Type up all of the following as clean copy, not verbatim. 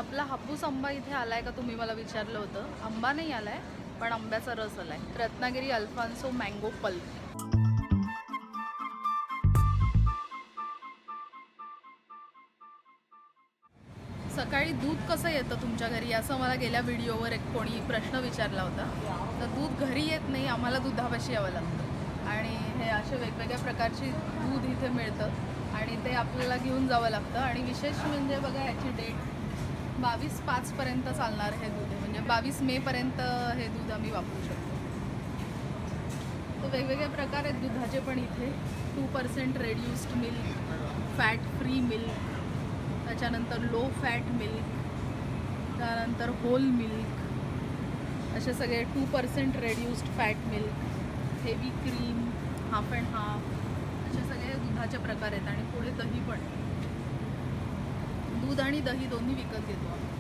आपला हापूस आंबा इथे आलाय का तुम्ही मला विचारलं होतं. आंबा नाही आलाय, पण आंब्याचा रस आलाय. Ratnagiri alphonso mango pulp. सकाळी दूध कसं येतं तुमच्या घरी असं मला गेल्या व्हिडिओवर एक कोणी प्रश्न विचारला होता. तर दूध घरी येत नाही, आम्हाला दुधापाशी यावं लागतं. आणि हे असे वेगवेगळ्या प्रकारची दूध इथे मिळतं आणि ते आपल्याला घेऊन जावं लागतं. आणि विशेष म्हणजे बघा याची डेट 22/5 चालणार हे दूध आहे, म्हणजे 22 मे हे दूध आम्ही वापरू शकतो. तर वेगवेगळे प्रकार आहेत दुधाचे पण इथे. 2% reduced milk, fat free milk, त्याच्यानंतर लो फॅट मिल्क, त्यानंतर होल मिल्क, असे सगळे 2% reduced fat milk, heavy cream, half and half, असे सगळे दुधाचे प्रकार आहेत. आणि पुढे दही पण, दूध आणि दही दोन्ही विकत घेतो आम्ही.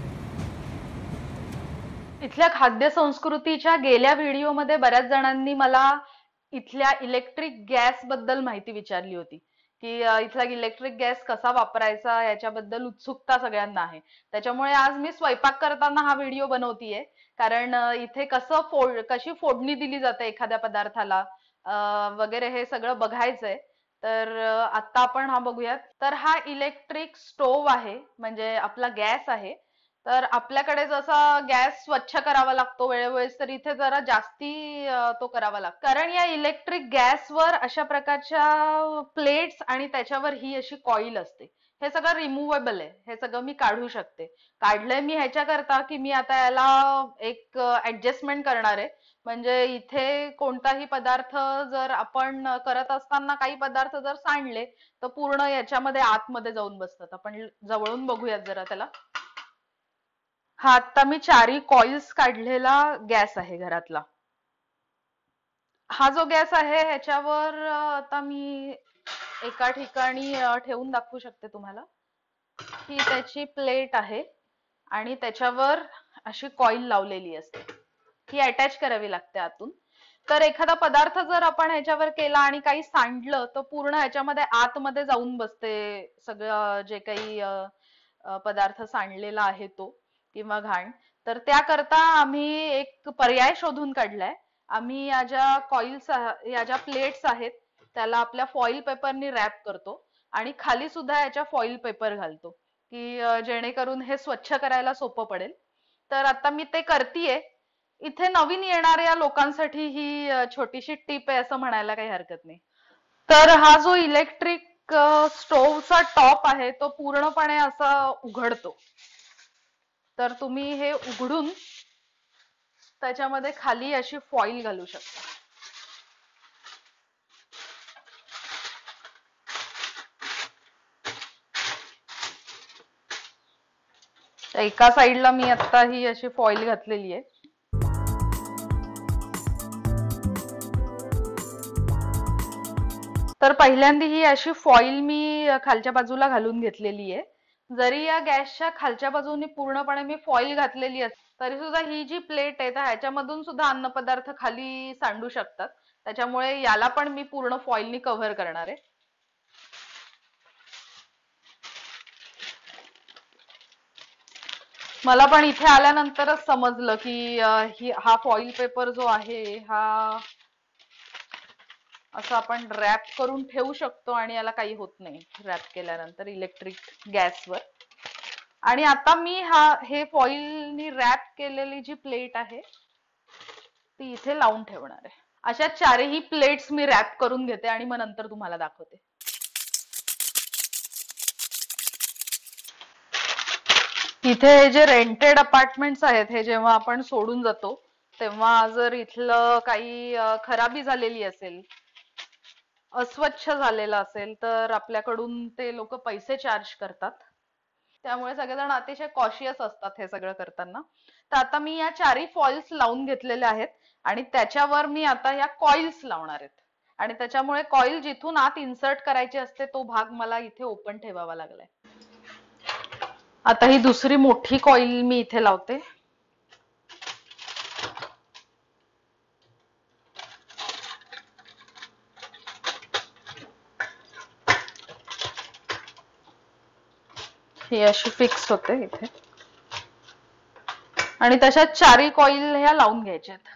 इथल्या खाद्य संस्कृतीच्या गेल्या व्हिडिओमध्ये बऱ्याच जणांनी मला इथल्या इलेक्ट्रिक गॅस बद्दल माहिती विचारली होती की इथला इलेक्ट्रिक गॅस कसा वापरायचा याच्याबद्दल उत्सुकता सगळ्यांना आहे. त्याच्यामुळे आज मी स्वयंपाक करताना हा व्हिडिओ बनवतीये. कारण इथे कशी फोडणी दिली जाते एखाद्या पदार्थाला वगैरे हे सगळं बघायचंय. तर आता आपण हा बघूयात. तर हा इलेक्ट्रिक स्टोव्ह आहे, म्हणजे आपला गॅस आहे. तर आपल्याकडे जसा गॅस स्वच्छ करावा लागतो वेळोवेळी, तर इथे जरा जास्ती तो करावा लागतो. कारण या इलेक्ट्रिक गॅसवर अशा प्रकारच्या प्लेट्स आणि त्याच्यावर ही अशी कॉईल असते. हे सगळं रिमूव्हेबल आहे, हे सगळं मी काढू शकते. काढलंय मी ह्याच्याकरता की मी आता याला एक ऍडजस्टमेंट करणार आहे. म्हणजे इथे कोणताही पदार्थ जर आपण करत असताना काही पदार्थ जर सांडले तर पूर्ण याच्यामध्ये आतमध्ये जाऊन बसतात. आपण जवळून बघूयात जरा त्याला. हा आता मी 4 कॉइल्स काढलेला गॅस आहे घरातला. हा जो गॅस आहे ह्याच्यावर आता मी एका ठिकाणी ठेवून दाखवू शकते तुम्हाला. ही त्याची प्लेट आहे आणि त्याच्यावर अशी कॉईल लावलेली असते. ही अटॅच करावी लागते आतून. तर एखादा पदार्थ जर आपण ह्याच्यावर केला आणि काही सांडलं तर पूर्ण ह्याच्यामध्ये आतमध्ये जाऊन बसते सगळं जे काही पदार्थ सांडलेला आहे तो किंवा घाण. तर त्याकरता आम्ही एक पर्याय शोधून काढलाय. आम्ही या ज्या प्लेट्स आहेत त्याला आपल्या फॉइल पेपरनी रॅप करतो आणि खाली सुद्धा याच्या फॉइल पेपर घालतो की जेणेकरून हे स्वच्छ करायला सोपं पडेल. तर आता मी ते करतीये. इथे नवीन येणाऱ्या लोकांसाठी ही छोटीशी टीप आहे असं म्हणायला काही हरकत नाही. तर हा जो इलेक्ट्रिक स्टोव्हचा टॉप आहे तो पूर्णपणे असा उघडतो. तर तुम्ही हे उघडून त्याच्यामध्ये खाली अशी फॉईल घालू शकता. एका साईडला मी आता ही अशी फॉईल घातलेली आहे. तर पहिल्यांदा ही अशी फॉईल मी खालच्या बाजूला घालून घेतलेली आहे. जरी या गॅसच्या खालच्या बाजूने पूर्णपणे मी फॉईल घातलेली असते तरी सुद्धा ही जी प्लेट आहे ह्याच्यामधून सुद्धा अन्नपदार्थ खाली सांडू शकतात. त्याच्यामुळे याला पण मी पूर्ण फॉईलनी कव्हर करणार आहे. मला पण इथे आल्यानंतरच समजलं की हा फॉईल पेपर जो आहे हा असं आपण रॅप करून ठेवू शकतो आणि याला काही होत नाही रॅप केल्यानंतर इलेक्ट्रिक गॅसवर. आणि आता मी हे फॉईलनी रॅप केलेली जी प्लेट आहे ती इथे लावून ठेवणार आहे. अशा 4ही प्लेट्स मी रॅप करून घेते आणि मग नंतर तुम्हाला दाखवते. इथे हे जे रेंटेड अपार्टमेंट्स आहेत हे जेव्हा आपण सोडून जातो तेव्हा जर इथलं काही खराबी झालेली असेल, अस्वच्छ झालेलं असेल तर आपल्याकडून ते लोक पैसे चार्ज करतात. त्यामुळे सगळेजण अतिशय कॉशियस असतात हे सगळं करताना. तर आता मी या 4ही फॉइल्स लावून घेतलेल्या आहेत आणि त्याच्यावर मी आता या कॉइल्स लावणार आहेत. आणि त्याच्यामुळे कॉईल जिथून आत इन्सर्ट करायची असते तो भाग मला इथे ओपन ठेवावा लागलाय. आता ही दुसरी मोठी कॉईल मी इथे लावते. ही अशी फिक्स होते इथे. आणि तशाच चारही कॉईल ह्या लावून घ्यायच्यात.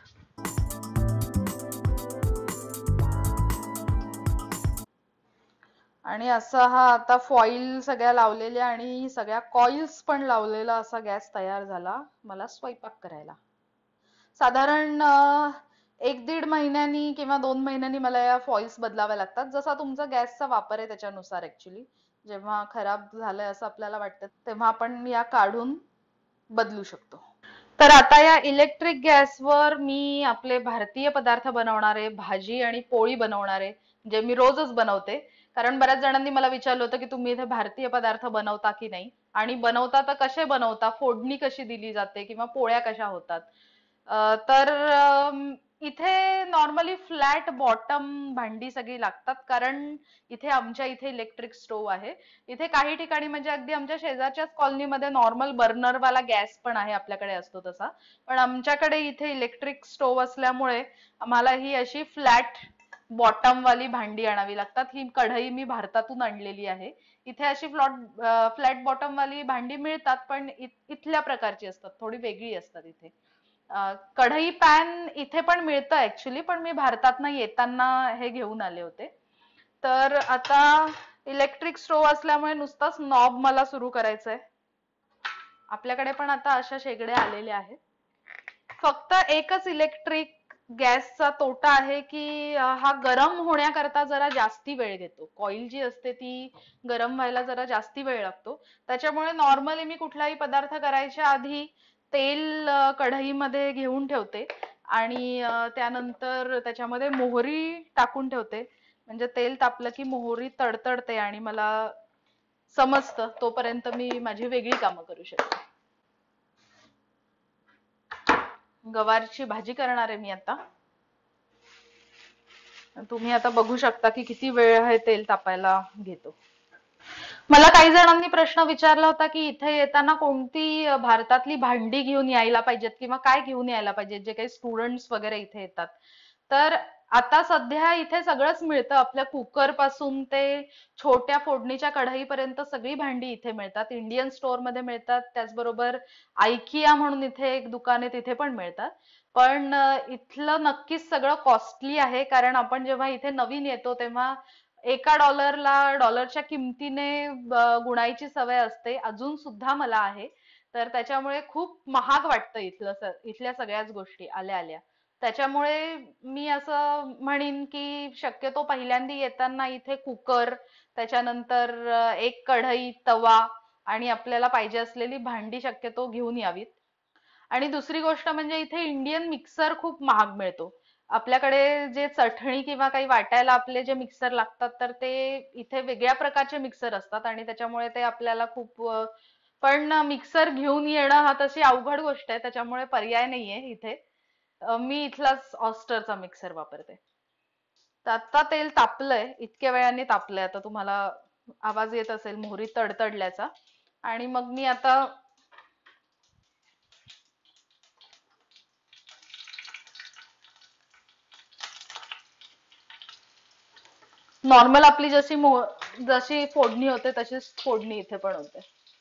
आणि असा हा आता फॉईल सगळ्या लावलेल्या आणि सगळ्या कॉइल्स पण लावलेला असा गॅस तयार झाला मला स्वयंपाक करायला. साधारण 1-1.5 महिन्यांनी किंवा 2 महिन्यांनी मला या फॉइल्स बदलाव्या लागतात. जसा तुमचा गॅसचा वापर आहे त्याच्यानुसार ऍक्च्युली. जेव्हा खराब झालंय असं आपल्याला वाटतं तेव्हा आपण या काढून बदलू शकतो. तर आता या इलेक्ट्रिक गॅसवर मी आपले भारतीय पदार्थ बनवणारे, भाजी आणि पोळी बनवणारे, जे मी रोजच बनवते. कारण बऱ्याच जणांनी मला विचारलं होतं की तुम्ही इथे भारतीय पदार्थ बनवता की नाही, आणि बनवता तर कसे बनवता, फोडणी कशी दिली जाते किंवा पोळ्या कशा होतात. तर इथे नॉर्मली फ्लॅट बॉटम भांडी सगळी लागतात, कारण इथे आमच्या इथे इलेक्ट्रिक स्टोव्ह आहे. इथे काही ठिकाणी म्हणजे अगदी आमच्या शेजारच्याच कॉलनीमध्ये नॉर्मल बर्नरवाला गॅस पण आहे, आपल्याकडे असतो तसा. पण आमच्याकडे इथे इलेक्ट्रिक स्टोव्ह असल्यामुळे आम्हाला ही अशी फ्लॅट बॉटम वाली भांडी आणावी लागतात. ही कढई मी भारतातून आणलेली आहे. इथे अशी फ्लॅट बॉटम वाली भांडी मिळतात, पण इथल्या प्रकारची असतात, थोडी वेगळी असतात इथे. कढई पॅन इथे पण मिळतं ऍक्च्युली, पण मी भारतातना येताना हे घेऊन आले होते. तर आता इलेक्ट्रिक स्टोव्ह असल्यामुळे नुसताच नॉब मला सुरू करायचंय. आपल्याकडे पण आता अशा शेगड्या आलेल्या आहेत. फक्त एकच इलेक्ट्रिक गॅसचा तोटा आहे की हा गरम होण्याकरता जरा जास्ती वेळ घेतो. कॉईल जी असते ती गरम व्हायला जरा जास्ती वेळ लागतो. त्याच्यामुळे नॉर्मली मी कुठलाही पदार्थ करायच्या आधी तेल कढईमध्ये घेऊन ठेवते आणि त्यानंतर त्याच्यामध्ये मोहरी टाकून ठेवते. म्हणजे तेल तापलं की मोहरी तडतडते आणि मला समजतं तोपर्यंत मी माझी वेगळी कामं करू शकते. गवारची भाजी करणार आहे मी आता. तुम्ही आता बघू शकता की किती वेळ हे तेल तापायला घेतो. मला काही जणांनी प्रश्न विचारला होता की इथे येताना कोणती भारतातली भांडी घेऊन यायला पाहिजेत किंवा काय घेऊन यायला पाहिजेत जे काही स्टुडंट्स वगैरे इथे येतात. तर आता सध्या इथे सगळंच मिळतं. आपल्या कुकर पासून ते छोट्या फोडणीच्या कढईपर्यंत सगळी भांडी इथे मिळतात. इंडियन स्टोअर मध्ये मिळतात. त्याचबरोबर आयकिया म्हणून इथे एक दुकान आहे, तिथे पण मिळतात. पण इथलं नक्कीच सगळं कॉस्टली आहे, कारण आपण जेव्हा इथे नवीन येतो तेव्हा एका डॉलरच्या किमतीने गुणायची सवय असते, अजून सुद्धा मला आहे. तर त्याच्यामुळे खूप महाग वाटतं इथल्या सगळ्याच गोष्टी आल्या आल्या. त्याच्यामुळे मी असं म्हणीन की शक्यतो पहिल्यांदा येताना इथे कुकर, त्याच्यानंतर एक कढई, तवा आणि आपल्याला पाहिजे असलेली भांडी शक्यतो घेऊन यावीत. आणि दुसरी गोष्ट म्हणजे इथे इंडियन मिक्सर खूप महाग मिळतो. आपल्याकडे जे चटणी किंवा काही वाटायला आपले जे मिक्सर लागतात तर ते इथे वेगळ्या प्रकारचे मिक्सर असतात आणि त्याच्यामुळे ते आपल्याला खूप पण मिक्सर घेऊन येणं हा तशी अवघड गोष्ट आहे, त्याच्यामुळे पर्याय नाहीये इथे. मी इथलाच ऑस्टरचा मिक्सर वापरते. तर आता तेल तापलंय, इतक्या वेळाने तापलंय. आता तुम्हाला आवाज येत असेल मोहरी तडतडल्याचा. आणि मग मी आता नॉर्मल आपली जशी फोडणी होते तशीच फोडणी इथे पण होते.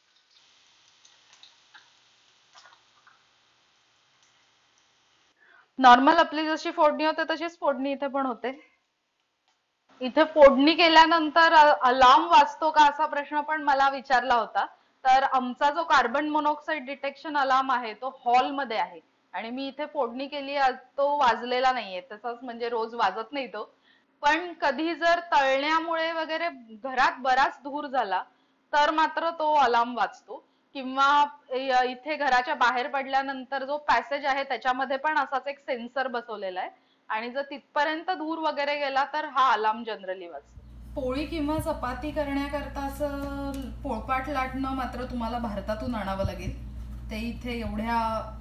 नॉर्मल आपली जशी फोडणी होते तशीच फोडणी इथे पण होते. इथे फोडणी केल्यानंतर अलार्म वाजतो का असा प्रश्न पण मला विचारला होता. तर आमचा जो कार्बन मोनॉक्साईड डिटेक्शन अलार्म आहे तो हॉलमध्ये आहे आणि मी इथे फोडणी केली तो वाजलेला नाहीये. तसाच म्हणजे रोज वाजत नाही तो. पण कधी जर तळण्यामुळे वगैरे घरात बराच धूर झाला तर मात्र तो अलार्म वाजतो. किंवा इथे घराच्या बाहेर पडल्यानंतर जो पॅसेज आहे त्याच्यामध्ये पण असाच एक सेन्सर बसवलेला आहे आणि जर तिथपर्यंत धूर वगैरे गेला तर हा अलार्म जनरली वाजतो. पोळी किंवा चपाती करण्याकरता असं पोळपाट लाटणं मात्र तुम्हाला भारतातून आणावं लागेल. ते इथे एवढ्या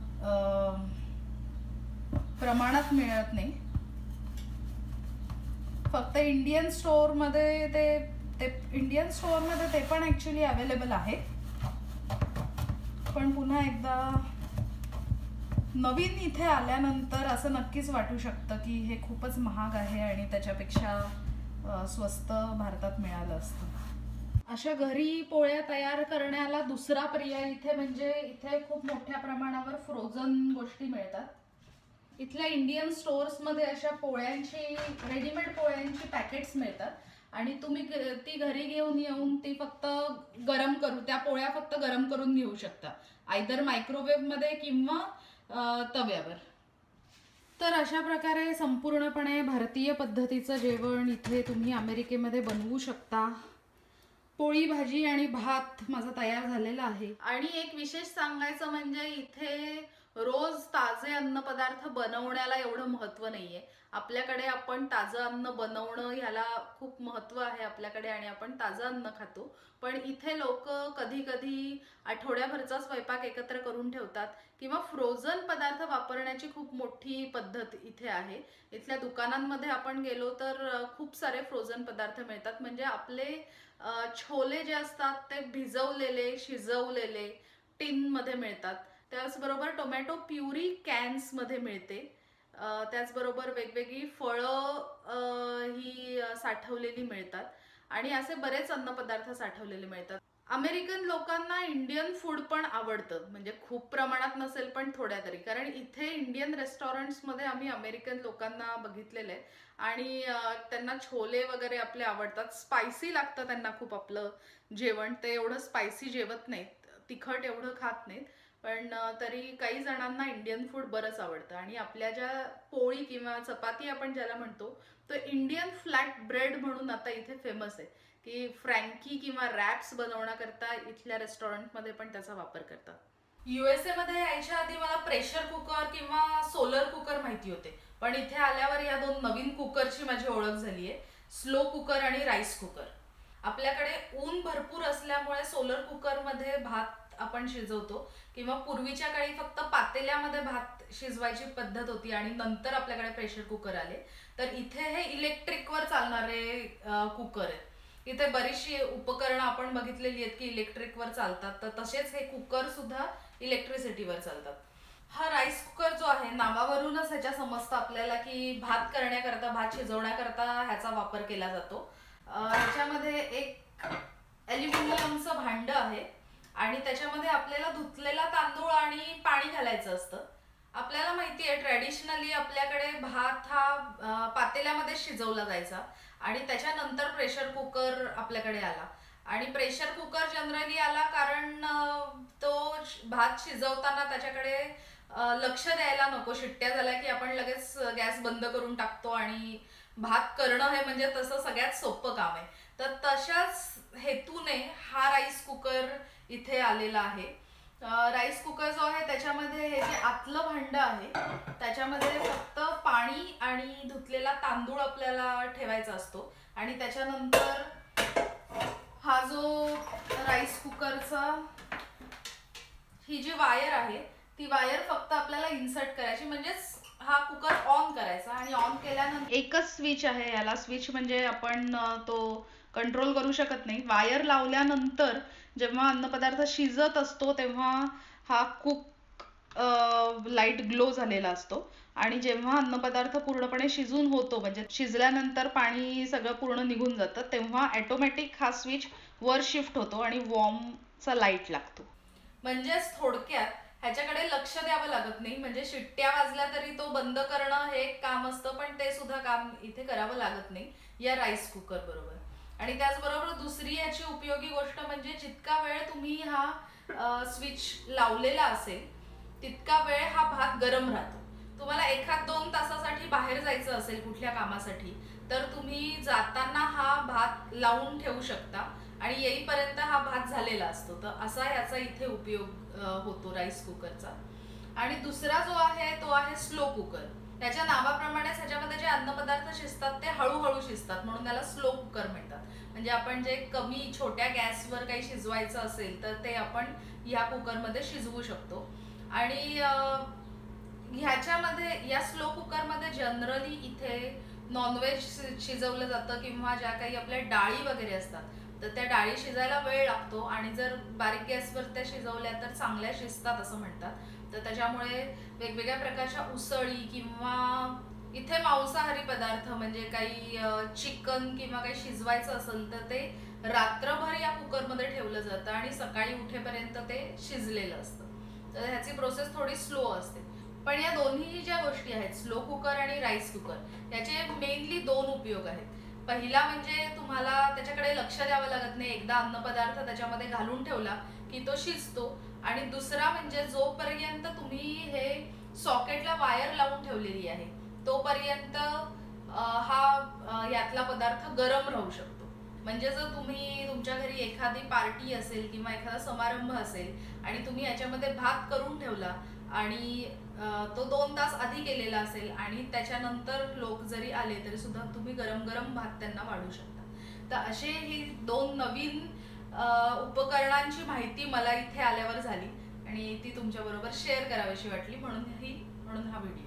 प्रमाणात मिळत नाही. फक्त इंडियन स्टोअर मध्ये ते पण ऍक्च्युली अवेलेबल आहे. पण पुन्हा एकदा नवीन इथे आल्यानंतर असं नक्कीच वाटू शकतं की हे खूपच महाग आहे आणि त्याच्यापेक्षा स्वस्त भारतात मिळालं असतं. अशा घरी पोळ्या तयार करण्याला दुसरा पर्याय इथे म्हणजे इथे खूप मोठ्या प्रमाणावर फ्रोझन गोष्टी मिळतात। इथल्या इंडियन स्टोअर्समध्ये अशा पोळ्यांची रेडीमेड पोळ्यांची पॅकेट्स मिळतात आणि तुम्ही ती घरी घेऊन येऊन ती फक्त गरम करू त्या पोळ्या फक्त गरम करून घेऊ शकता, आयदर मायक्रोवेव्हमध्ये किंवा तव्यावर। तर अशा प्रकारे संपूर्णपणे भारतीय पद्धतीचं जेवण इथे तुम्ही अमेरिकेमध्ये बनवू शकता। पोळी भाजी आणि भात माझा तयार झालेला आहे। आणि एक विशेष सांगायचं म्हणजे इथे रोज ताजे अन्नपदार्थ बनवण्याला एवढं महत्त्व नाहीये। आपल्याकडे आपण ताजं अन्न बनवणं ह्याला खूप महत्त्व आहे आपल्याकडे आणि आपण ताजं अन्न खातो, पण इथे लोक कधी कधी आठवड्याभरचा स्वयंपाक एकत्र करून ठेवतात किंवा फ्रोझन पदार्थ वापरण्याची खूप मोठी पद्धत इथे आहे। इथल्या दुकानांमध्ये आपण गेलो तर खूप सारे फ्रोझन पदार्थ मिळतात, म्हणजे आपले छोले जे असतात ते भिजवलेले शिजवलेले टिनमध्ये मिळतात। त्याचबरोबर टोमॅटो प्युरी कॅन्समध्ये मिळते। त्याचबरोबर वेगवेगळी फळं ही साठवलेली मिळतात आणि असे बरेच अन्नपदार्थ साठवलेले मिळतात। अमेरिकन लोकांना इंडियन फूड पण आवडतं, म्हणजे खूप प्रमाणात नसेल पण थोड्या तरी, कारण इथे इंडियन रेस्टॉरंट्समध्ये आम्ही अमेरिकन लोकांना बघितलेलं आहे आणि त्यांना छोले वगैरे आपले आवडतात। स्पायसी लागतं त्यांना खूप आपलं जेवण, ते एवढं स्पायसी जेवत नाहीत, तिखट एवढं खात नाहीत, पण तरी काही जणांना इंडियन फूड बरंच आवडतं। आणि आपल्या ज्या पोळी किंवा चपाती आपण ज्याला म्हणतो तो इंडियन फ्लॅट ब्रेड म्हणून आता इथे फेमस आहे, की फ्रँकी किंवा रॅप्स बनवण्याकरता इथल्या रेस्टॉरंटमध्ये पण त्याचा वापर करतात। USA मध्ये यायच्या आधी मला प्रेशर कुकर किंवा सोलर कुकर माहिती होते, पण इथे आल्यावर या दोन नवीन कुकरची माझी ओळख झाली आहे, स्लो कुकर आणि राईस कुकर। आपल्याकडे ऊन भरपूर असल्यामुळे सोलर कुकरमध्ये भात आपण शिजवतो किंवा पूर्वीच्या काळी फक्त पातेल्यामध्ये भात शिजवायची पद्धत होती आणि नंतर आपल्याकडे प्रेशर कुकर आले। तर इथे हे इलेक्ट्रिकवर चालणारे कुकर आहेत। इथे बरीचशी उपकरणं आपण बघितलेली आहेत की इलेक्ट्रिकवर चालतात, तर तसेच हे कुकर सुद्धा इलेक्ट्रिसिटीवर चालतात। हा राईस कुकर जो आहे नावावरूनच ह्याच्या समजतं आपल्याला की भात करण्याकरता भात शिजवण्याकरता ह्याचा वापर केला जातो। ह्याच्यामध्ये एक ॲल्युमिनियमचं भांडं आहे आणि त्याच्यामध्ये आपल्याला धुतलेला तांदूळ आणि पाणी घालायचं असतं। आपल्याला माहिती आहे ट्रॅडिशनली आपल्याकडे भात हा पातेल्यामध्ये शिजवला जायचा आणि त्याच्यानंतर प्रेशर कुकर आपल्याकडे आला आणि प्रेशर कुकर जनरली आला कारण तो भात शिजवताना त्याच्याकडे लक्ष द्यायला नको, शिट्ट्या झाल्या की आपण लगेच गॅस बंद करून टाकतो आणि भात करणं हे म्हणजे तसं सगळ्यात सोपं काम आहे। तर तशाच हेतूने हा राईस कुकर इथे आलेला आहे। राईस कुकर जो आहे त्याच्यामध्ये हे जे आतलं भांडं आहे त्याच्यामध्ये फक्त पाणी आणि धुतलेला तांदूळ आपल्याला ठेवायचा असतो आणि त्याच्यानंतर हा जो राईस कुकरचा ही जी वायर आहे ती वायर फक्त आपल्याला इन्सर्ट करायची, म्हणजेच हा कुकर ऑन करायचा आणि ऑन केल्यानंतर एकच स्विच आहे याला, स्विच म्हणजे आपण तो कंट्रोल करू शकत नाही। वायर लावल्यानंतर जेव्हा अन्नपदार्थ शिजत असतो तेव्हा हा कुक लाईट ग्लो झालेला असतो आणि जेव्हा अन्नपदार्थ पूर्णपणे शिजून होतो म्हणजे शिजल्यानंतर पाणी सगळं पूर्ण निघून जातं तेव्हा ऑटोमॅटिक हा स्विच वर शिफ्ट होतो आणि वॉर्मचा लाईट लागतो। म्हणजेच थोडक्यात ह्याच्याकडे लक्ष द्यावं लागत नाही, म्हणजे शिट्ट्या वाजल्या तरी तो बंद करणं हे एक काम असतं, पण ते सुद्धा काम इथे करावं लागत नाही या राईस कुकर बरोबर। आणि त्याचबरोबर दुसरी याची उपयोगी गोष्ट म्हणजे जितका वेळ तुम्ही हा स्विच लावलेला असेल तितका वेळ हा भात गरम राहतो। तुम्हाला 1-2 तासासाठी बाहेर जायचं असेल कुठल्या कामासाठी तर तुम्ही जाताना हा भात लावून ठेवू शकता आणि येईपर्यंत हा भात झालेला असतो। तर असा याचा इथे उपयोग होतो राईस कुकरचा। आणि दुसरा जो आहे तो आहे स्लो कुकर। त्याच्या नावाप्रमाणेच ह्याच्यामध्ये जे अन्नपदार्थ शिजतात ते हळूहळू शिजतात म्हणून त्याला स्लो कुकर म्हणतात। म्हणजे आपण जे कमी छोट्या गॅसवर काही शिजवायचं असेल तर ते आपण ह्या कुकरमध्ये शिजवू शकतो। आणि ह्याच्यामध्ये या स्लो कुकरमध्ये जनरली इथे नॉनव्हेज शिजवलं जातं किंवा ज्या काही आपल्या डाळी वगैरे असतात तर त्या डाळी शिजायला वेळ लागतो आणि जर बारीक गॅसवर त्या शिजवल्या तर चांगल्या शिजतात असं म्हणतात। तर त्याच्यामुळे वेगवेगळ्या प्रकारच्या उसळी किंवा इथे मांसाहारी पदार्थ म्हणजे काही चिकन किंवा काही शिजवायचं असेल तर ते रात्रभर या आणि सकाळी उठेपर्यंत ते शिजलेलं असतं. तर ह्याची प्रोसेस थोडी स्लो असते. पण या दोन्ही ज्या गोष्टी आहेत, स्लो कुकर आणि राईस कुकर, याचे मेनली 2 उपयोग आहेत. पहिला म्हणजे तुम्हाला त्याच्याकडे लक्ष द्यावं लागत नाही, एकदा अन्नपदार्थ त्याच्यामध्ये घालून ठेवला की तो शिजतो. आणि दुसरा म्हणजे जोपर्यंत तुम्ही हे सॉकेटला वायर लावून ठेवलेली आहे तोपर्यंत हा यातला पदार्थ गरम राहू शकतो. म्हणजे जर तुम्ही तुमच्या घरी एखादी पार्टी असेल किंवा एखादा समारंभ असेल आणि तुम्ही याच्यामध्ये भात करून ठेवला आणि तो 2 तास आधी केलेला असेल आणि त्याच्यानंतर लोक जरी आले तरी सुद्धा तुम्ही गरम गरम भात त्यांना वाढू शकता. तर असे ही 2 नवीन उपकरणांची माहिती मला इथे आल्यावर झाली आणि ती तुमच्याबरोबर शेअर करावीशी वाटली, म्हणून हा व्हिडिओ.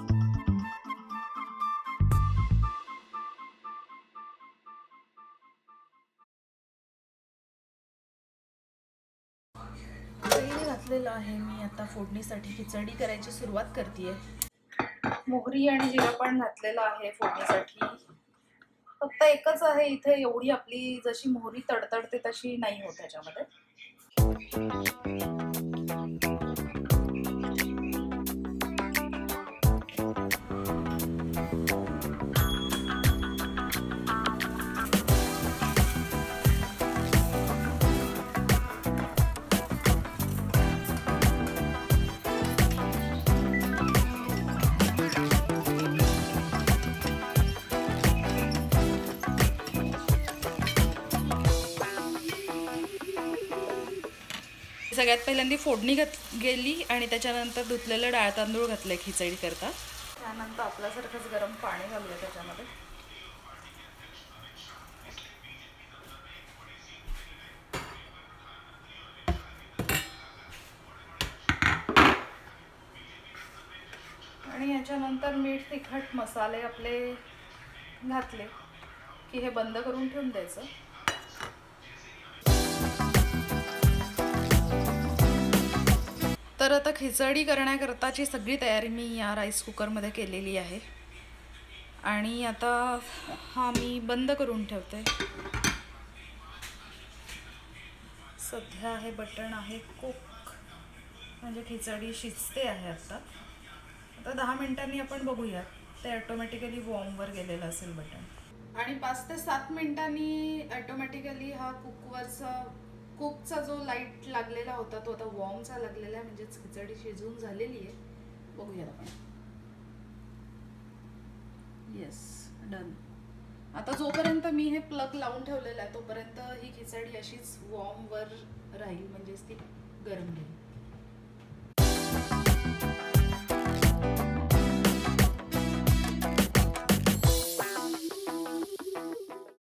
तेल घातलेलं आहे मी. आता फोडणीसाठी खिचडी करायची सुरुवात करतेय. मोहरी आणि जिरा पण घातलेलं आहे फोडणीसाठी. फक्त एकच आहे इथे, एवढी आपली जशी मोहरी तडतडते तशी नाही होत ह्याच्यामध्ये. सगळ्यात पहिल्यांदा फोडणी गेली आणि त्याच्यानंतर धुतलेलं डाळ तांदूळ घातलंय खिचडी करता. त्यानंतर आपल्यासारखंच गरम पाणी घालूया त्याच्यामध्ये. आणि याच्यानंतर मीठ तिखट मसाले आपले घातले की हे बंद करून ठेवून द्यायचं. तर आता खिचडी करण्याकरताची सगळी तयारी मी या राईस कुकरमध्ये केलेली आहे आणि आता हा मी बंद करून ठेवते. सध्या हे बटन आहे कुक, म्हणजे खिचडी शिजते आहे. आता 10 मिनिटांनी आपण बघूया. ते ऑटोमॅटिकली वॉर्मवर गेलेलं असेल बटन आणि 5 ते 7 मिनिटांनी ऑटोमॅटिकली हा कुकचा जो लाईट लागलेला होता तो आता वॉर्मचा लागलेला आहे, म्हणजे खिचडी शिजून झालेली आहे. बघूया आपण. Yes, done. आता जोपर्यंत मी हे प्लग लावून ठेवलेलं आहे तोपर्यंत ही खिचडी अशीच वॉर्मवर राहील, म्हणजेच ती गरम राहील.